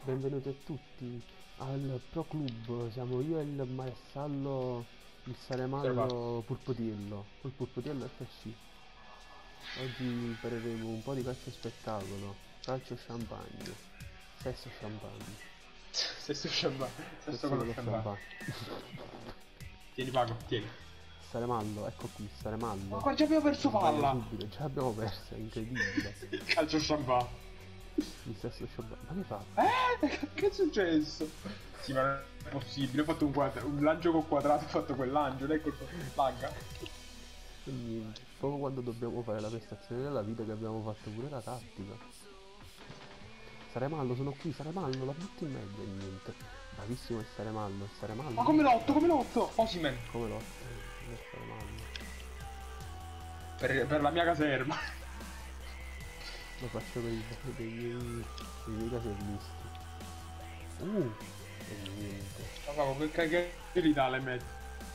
benvenuti a tutti al Pro Club. Siamo io e il maresciallo, il Osservato. saremallo Purpotiello, col Purpotiello FC. Oggi impareremo un po' di calcio spettacolo, calcio champagne, sesso champagne, Stesso champagne. Stesso sesso con lo dello champagne. champagne. Tieni Paco, tieni. Saremallo, ecco qui, Ma saremallo. qua già abbiamo perso Sbaglia palla. subito, già abbiamo perso, è incredibile. Calcio champagne. Il sesso champagne, ma che fa? Che è successo? Sì, ma non è possibile. Ho fatto un lancio col quadrato, ho fatto quel lancio, lei colpa lagga. E niente, proprio quando dobbiamo fare la prestazione della vita che abbiamo fatto pure la tattica. Saremallo, sono qui, Saremallo, la butti in mezzo e niente. Bravissimo il Ma Saremallo. come l'otto, come l'otto? Osimen. Come lo? Il Saremallo. Per la mia caserma. Lo faccio per i miei casermisti. E niente. Ma Paco, che li dà le mezze?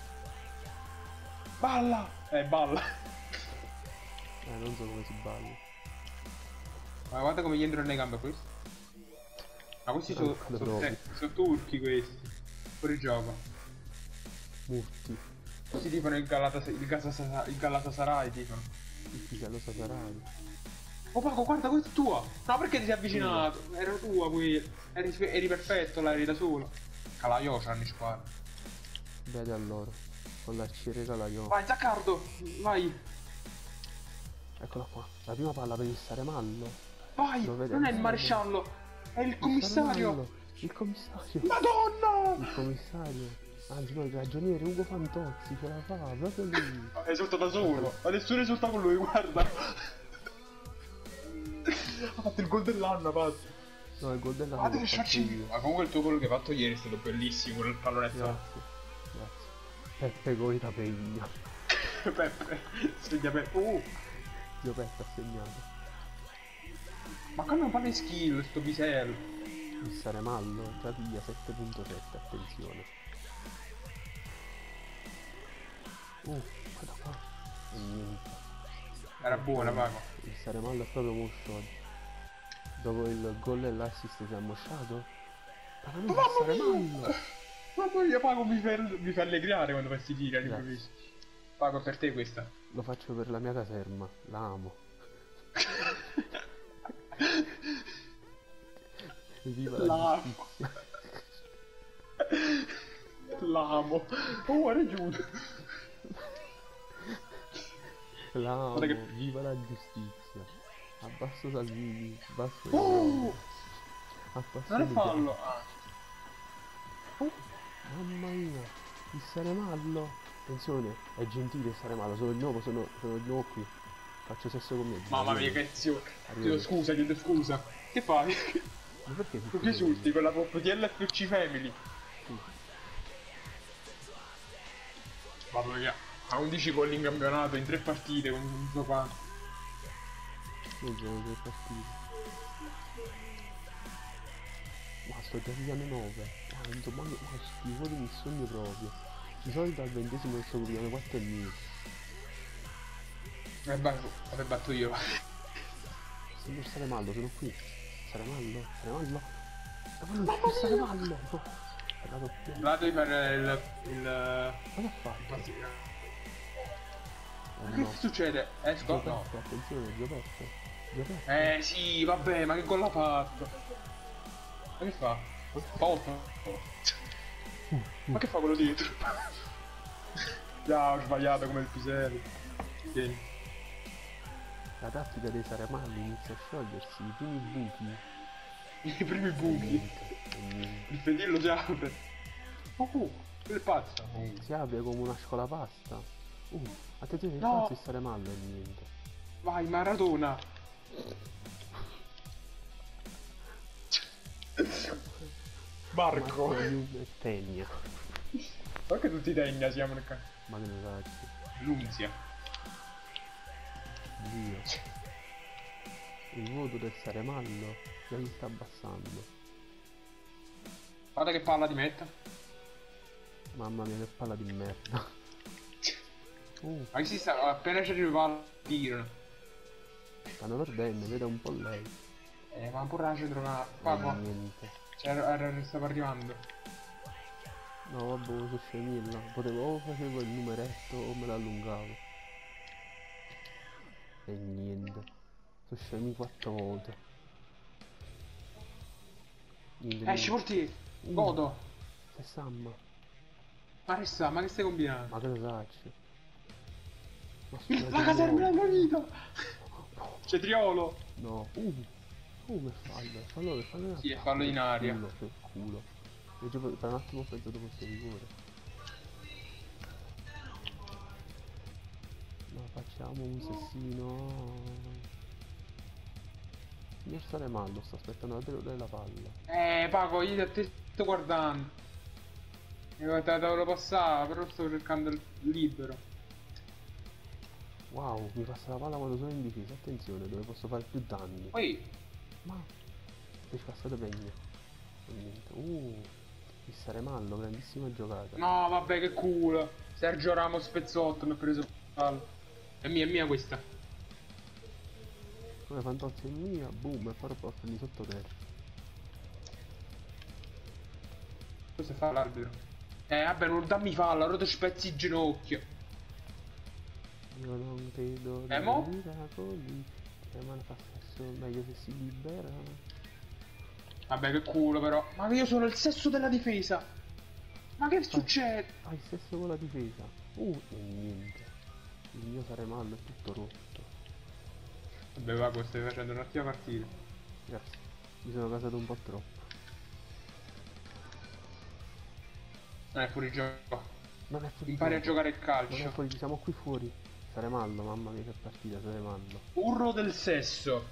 Balla! Balla. Non so come si balla. Ma guarda come gli entrano nei gambe questi. Ma questi sono Come proprio. turchi questi. Fuori gioco. Murti. Questi tifano il Galatasaray tifano. Il pisello Sasarai. Oh Paco, guarda, questa è tua! No, perché ti sei avvicinato? Era tua qui. Eri perfetto, là, eri da solo. Calaio c'hanno in squadra. Vedi allora. Con l'arciere Calaio. Vai, Zaccardo! Vai! Eccola qua. La prima palla per il Saremallo. Vai! Lo vede Non è il bene. maresciallo! È il Il commissario! Saremallo. Il commissario. Madonna! Il commissario. Anzi no, il ragioniere Ugo Fantozzi ce la fa, proprio lui. Esulta da solo! Ma nessuno esulta con lui, guarda! Ha fatto il gol dell'anno, pazzo! No, il gol della Guarda l'ho che fatto sciacci! io. Ma comunque il tuo gol che hai fatto ieri è stato bellissimo, quel pallonetto. Grazie, grazie. Peppe Goita Pegna. Peppe, segna Peppe. Io Peppe ha segnato. Ma come non parli skill, sto pisello? Il Saremallo, già via 7.7, attenzione. Guarda qua. E niente. Era buona, Paco. Il Saremallo è proprio moscio oggi. Dopo il gol e l'assist si è ammosciato. Pagamento il Saremallo. Mamma mia, Paco, mi fa allegriare quando fai sti tiri all'improvviso. Paco, è per te questa. Lo faccio per la mia caserma, la amo. Viva la L'amo. giustizia. L'amo. Oh, era giù. La amo, Guarda che... viva la giustizia. Abbasso Salvini, basso abbasso Non è Michele. fallo. Mamma mia, il Saremallo. Attenzione, è gentile il Saremallo, sono il nuovo qui. Faccio sesso con me. Mamma mia, che zio. Arrivo. Chiedo scusa. Che fai? Ma perché Tu che esulti con la Coppa TLFC Family? Sì. Mamma mia. Ha 11 gol in campionato in 3 partite con non so quanto. Non sono due partite. Ma sto già pigliando 9. Insomma, ma schifo di mi sogno proprio. Di solito al 20esimo sto pigliando 4 e meno. Vabbè, batto io. Signor Saremallo, sono qui. Saremallo, Saremallo. Ma non è Saremallo! No. È la doppia. Là devi fare il... Cosa ha fatto? Ma che succede? Esco? No. Gioperto, attenzione, Gioperto. Sì, vabbè, ma che gol ha fatto? Ma che fa? Volta. Ma che fa quello dietro? Già, ho sbagliato come il pisello. Tieni. La tattica dei Saremalli inizia a sciogliersi, i primi buchi. I primi buchi. Niente. Il fedillo si apre. Quello è pazzo. Si apre come una scolapasta. Attenzione, il No. pazzo il Saremallo e niente. Vai, Maradona. Marco. E Tegna. Perché tutti Tegna siamo nel caso? Ma che ne sai? L'unzia. Dio. Il voto del Saremallo già mi sta abbassando. Guarda che palla ti metta. Mamma mia che palla di merda. Ma che si sta? Appena ci arriva tirano. Stanno perdendo, vede un po' lei. Ma pure la centro una... Qua. Niente. Stava arrivando. No, vabbè, sono scemilla. Potevo o facevo il numeretto o me l'allungavo. E niente. Sono scemi 4 volte. Niente, Esci niente. portiere. Godo. Se Samma. Ma resta, ma che stai combinando? Ma che ne sacci? Ma La caserma è morito! C'è Triolo! No. Come fallo? Fallo in Sì, è attacco, fallo in che aria. culo, che culo. Io per un attimo ho pensato fosse rigore. Ma facciamo un sessino. Signor Saremallo sta aspettando la tela della palla. Paco, io ti sto guardando. Io te dovevo passare, però sto cercando il libero. Wow, mi passa la palla quando sono in difesa. Attenzione, dove posso fare più danni. Poi, Ma sei scassato pegno. E niente. Il Saremallo, grandissima giocata. no, vabbè, che culo. Sergio Ramos Pezzotto mi ha preso il palo. È mia questa. Come Fantozzi è mia, boom, e poi a prendi sotto terra. Cosa fa l'arbitro? Vabbè, non dammi falla, ora ti spezzi il ginocchio. Io non credo Mo? nei miracoli. Chiamano fa sesso meglio se si libera. Vabbè, che culo però. Ma io sono il sesso della difesa. Ma che succede? Fai il sesso con la difesa. E niente. Il mio Saremallo è tutto rotto. Vabbè, Vago, stai facendo un'ottima partita. Grazie. Mi sono casato un po' troppo. Non è fuori gioco. Non è fuori Impari a gioco. giocare a Non è calcio. fuori, siamo qui fuori. Saremallo, mamma mia che partita, Saremallo. Urro del sesso.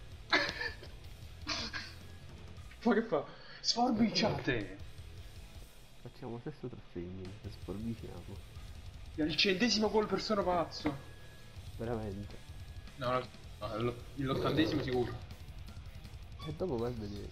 Ma che fa? Sforbiciate. Facciamo sesso tra femmine, che sforbiciamo. Il 100° gol per sono pazzo. Veramente. No, l'80° sicuro. E dopo vai a vedere.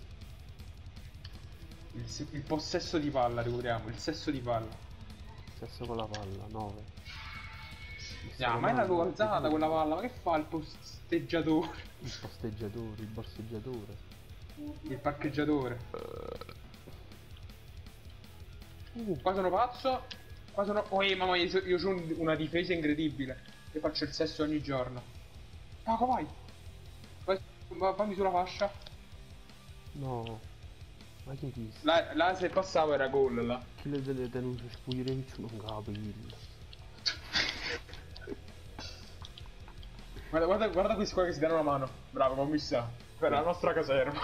Il possesso di palla, ricordiamo, il sesso di palla. Sesso con la palla, 9. Ma è la tua alzata quella palla, ma che fa il posteggiatore? Il posteggiatore, il borseggiatore. Il parcheggiatore. Qua sono pazzo. Qua sono... Oh, mamma, io ho una difesa incredibile. Io faccio il sesso ogni giorno. Paco, vai. Fammi sulla fascia. No. Ma che dici? Là se passavo era gol, là. Chi le deve tenere Spugliarevich non capito. Guarda questi qua che si danno una mano. Bravo, come sa. Per la nostra caserma.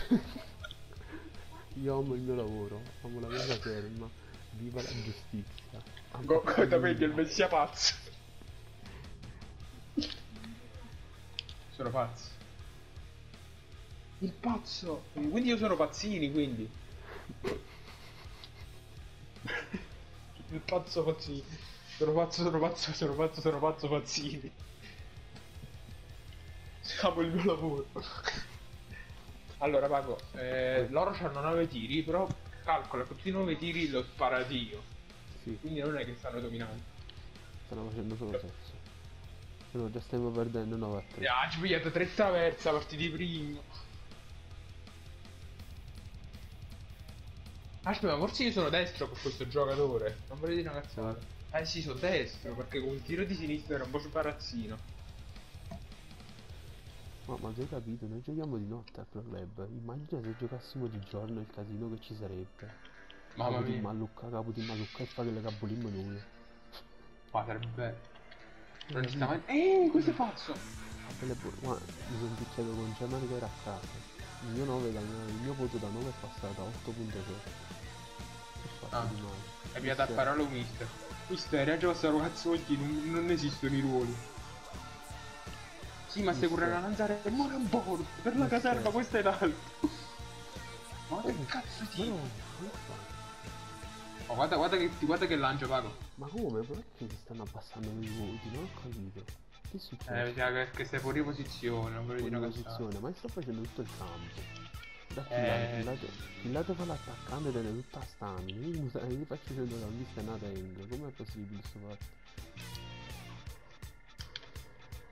Io amo il mio lavoro, amo la mia caserma. Viva la giustizia. Completamente il messia pazzo. Sono pazzo. Il pazzo. Quindi io sono pazzini, quindi. Il pazzo pazzini. Sono pazzo pazzini. Amo il mio lavoro. Allora Paco, loro hanno 9 tiri, però calcola che tutti i 9 tiri li ho sparati io. Sì, Quindi non è che stanno dominando. stanno facendo solo sesso. Però già stiamo perdendo 9 a 3. Ci pigliate 3 traversa, partiti prima. Aspetta, ma forse io sono destro con questo giocatore. Non vorrei dire una cazzata. Sì, sono destro, perché con il tiro di sinistra era un po' sparazzino. Ma tu hai capito? Noi giochiamo di notte al Pro Club. Immagina se giocassimo di giorno il casino che ci sarebbe. Mamma Capo di mia. Capo di Mallucca e fa che le capolimmo noi. Ma sarebbe... Non ci sta mai... questo è pazzo! Ma mi sono picchiato con Germany che era a casa. Il mio voto da 9 è passato a 8.0. Che faccio di male? È piatta a parole un mister. Mister, ha già passato cazzotti, non esistono i ruoli. Sì, ma stai correndo a lanciare e muore un po'. Per la caserma questo è l'altro. Ma che cazzo ti... No, Oh, guarda che lancio, Paco. ma come? Perché si stanno abbassando i voti? Non ho capito. Che succede? Perché sei fuori posizione, non volevo dire una cazzata. Posizione, ma sto facendo tutto il campo. Il lato fa l'attaccante e tiene tutta stamina. Io faccio centrocampista e una tank. Com'è possibile sto fatto?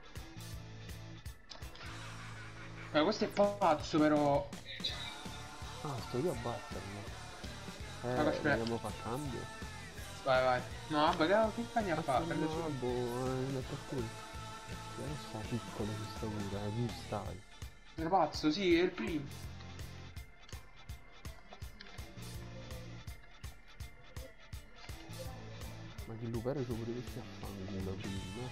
Questo è pazzo però. Ah, sto io a batterlo. Aspetta. Vogliamo fare cambio? Vai, vai. No, vabbè, che cagna fa? Prende No, su. boh, non è per cui. Adesso è piccolo questo pure, è più style. Sono pazzo, sì, è il primo. Ma che lupero ci pure questi a fanculo prima.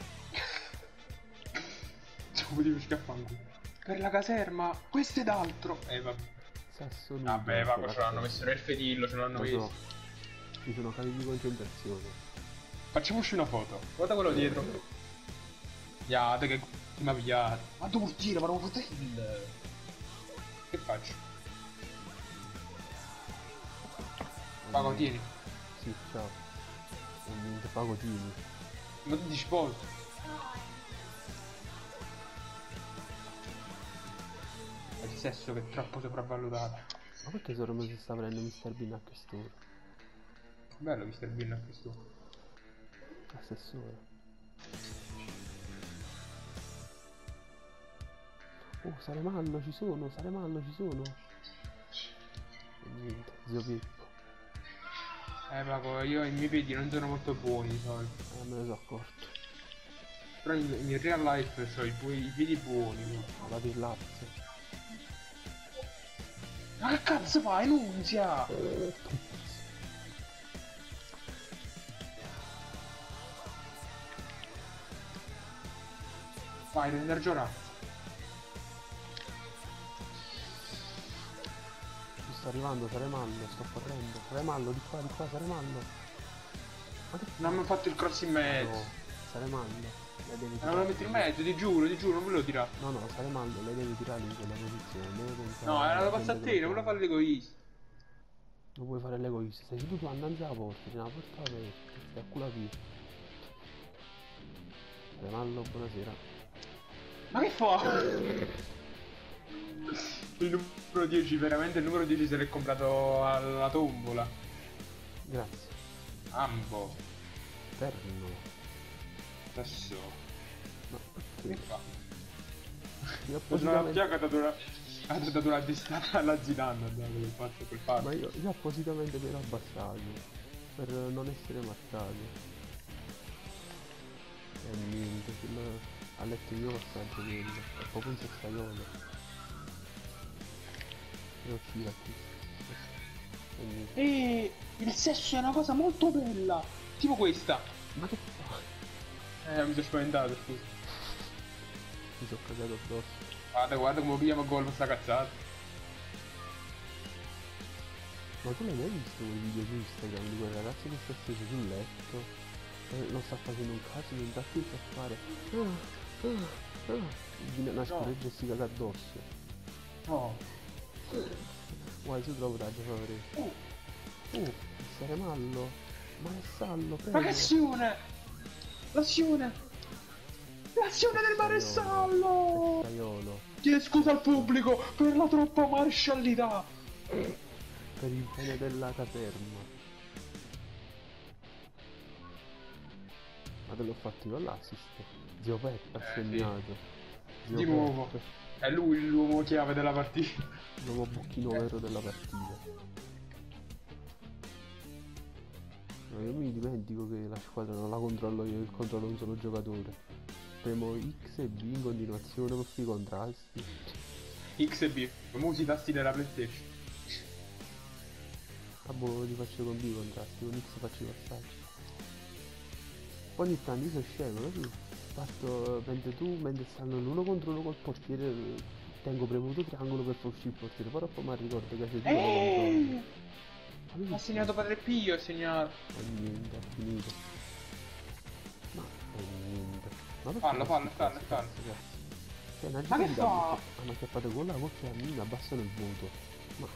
Ci potevo scappare. Per la caserma, questo ed altro. Vabbè. Sesso nudo. Vabbè, vabbè, ce l'hanno messo nel fedillo, ce l'hanno Lo visto. so. Ci sono cavi di concentrazione. Facciamoci una foto. Guarda quello dietro. Guardate che mi ha pigliato. Ma tu portiere, ma non fratello. Che faccio? Pago, tieni. Sì, ciao. Non ti pago tieni. Ma tu ti sposi. È il sesso che è troppo sopravvalutato. Ma perché Sormo si sta prendendo Mr. Bean a quest'ora? Bello Mr. Bean a questo. Assessore. Oh, Saremallo ci sono, Saremallo ci sono. E niente, zio Pippo. Paco, io i miei piedi non sono molto buoni di solito. Me ne sono accorto. Però in real life ho i piedi buoni. No? La pirlazza. Ma che cazzo fai, Nunzia? Vai, devi giornata. Ci sta arrivando Saremallo, sto correndo. Saremallo, di qua, Saremallo. Ma che Non mi ho fatto il cross in mezzo. no, Saremallo. Lei deve Non me lo metti in mezzo, ti giuro, non me lo dirà. No, no, Saremallo, lei deve tirare in quella posizione. Deve pensare No, era la alla passa a gente te, che non me lo fa. fare l'egoista. Non puoi fare l'egoista, sei seduto andando alla porta, c'è una porta aperta, stai a culo via. Saremallo, buonasera. Ma che fa? Il numero 10, veramente il numero 10 se l'è comprato alla tombola. Grazie. Ambo. Terno. Adesso. No, Che perché? fa? Io Una appositamente... piaga ha dato una distata alla Zidane, ha dato quel fatto, quel fatto. Ma io appositamente mi ero abbassato per non essere marcato. E niente, ha letto il mio passaggio quello, è proprio un sestaiolo. E uscire qui. E niente. E il sesso è una cosa molto bella. Tipo questa. Ma che fa? Mi sono spaventato, scusa. Mi sono cagato addosso. Guarda come pigliamo gol questa cazzata. Ma tu l'hai mai visto quei video su Instagram di quel ragazzo che sta steso sul letto? E non sta facendo un cazzo, non sta più a fare. Viene una scoreggia e si caga addosso. No. Guarda, se trovo da fare. Il Saremallo. Ma è Sallo, prego. Ma che azione! L'azione! L'azione del maressallo! Sestaiolo. Chiede scusa al pubblico per la troppa maresciallità. Per il bene della caserma. Ma te l'ho fatto io l'assist. Zio Peppe ha segnato. Sì. Zio Di nuovo. Peppe, È lui l'uomo chiave della partita. l'uomo bocchino vero della partita. No, io mi dimentico che la squadra non la controllo io, il controllo un solo giocatore. Premo X e B in continuazione con questi contrasti. X e B, musi i tasti della PlayStation. Ah boh, li faccio con B i contrasti, con X faccio i passaggi. Ogni tanto io sono scemo, così parto mentre stanno l'uno contro uno col portiere, tengo premuto triangolo per far uscire il portiere, però poi mi ricordo che se tu lo controlli. Ha segnato Padre Pio, ha segnato. E niente, ha finito. Ma niente. Ma perché Fallo. Cioè, una Ma che gente fa? hanno acchiappato con la voce a me, mi abbassano il voto. Ma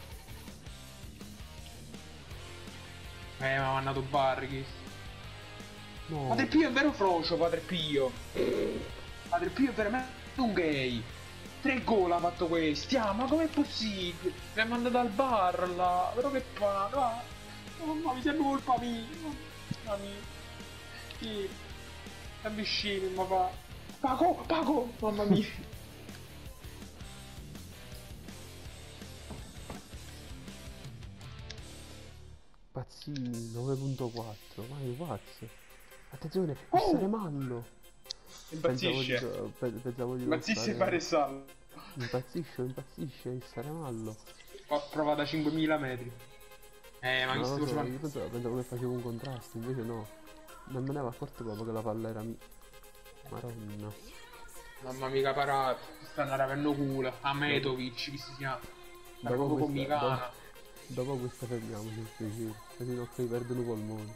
Mi ha mandato Barghis. no. Padre Pio è vero frocio, Padre Pio. Padre Pio è veramente un gay. 3 gol ha fatto questi. Ah, ma com'è possibile? Mi ha mandato al bar là. Però che fa? No. Mamma, mi sembra colpa mia. Mamma mia. Sì. Ti avvicini, ma fa. Pago! Mamma mia. Pazzini 9.4, ma è pazzo. Attenzione, Oh! il Saremallo. Impazzisce. Pensavo di Impazzisce fare il salto. Impazzisce il Saremallo. Ho provato a 5.000 metri. Ma No, mi lo stavo so, io pensavo che facevo un contrasto, invece no. Non me ne ero accorto proprio che la palla era mia. Maronna. Mamma mia, parata. Stanno avendo culo. A Metovic, chi si chiama? Era Dopo proprio questa, comicana. dopo questa fermiamoci il piacere, così non mi perdono i polmoni.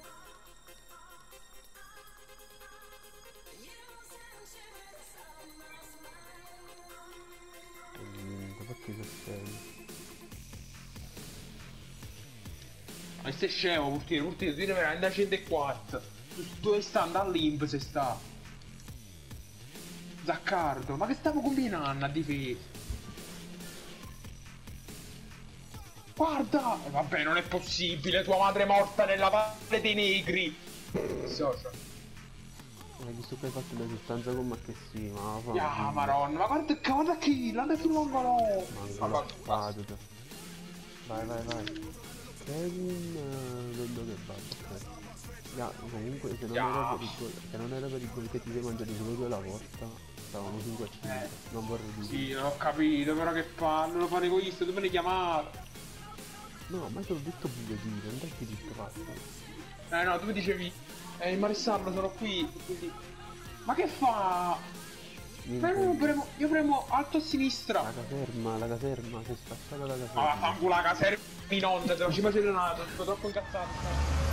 Niente, perché sei scemo? Ma stai scemo, portiere, tu devi veramente a 104. Dove sta andando all'imp se sta? Zaccardo, ma che stavo combinando a difesa? Guarda! Vabbè, non è possibile, tua madre è morta nella valle dei negri! Socio. Hai visto che hai fatto la sostanza con me che sì, ma fa. Ah, maronna, ma guarda chi, l'hanno sull'angolo! Manco la spada. Vai. Kevin, vedo che va, ok. Ya, comunque se non era per il gol che ti sei mangiato solo due alla volta, stavamo 5 a 5, non vorrei dire. Sì, non ho capito, però che palle, lo fare egoista, dove ne chiamare? No, ma te l'ho detto pure dire, non ti detto fatto. No, tu mi dicevi, il maresciallo sono qui, quindi... Ma che fa? Io premo alto a sinistra. La caserma, si è spacciata la Ma caserma. vaffanculo la caserma in onda, te lo ci faccio donato, sto troppo incazzato.